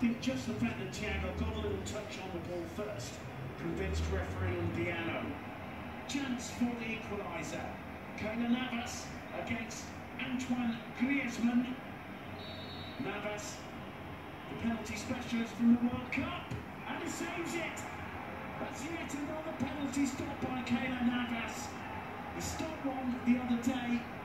think just the fact that Thiago got a little touch on the ball first convinced referee Diallo. Chance for the equaliser. Keylor Navas against Antoine Griezmann. Navas, the penalty specialist from the World Cup, and he saves it. That's yet another penalty stop by Keylor Navas. He stopped one the other day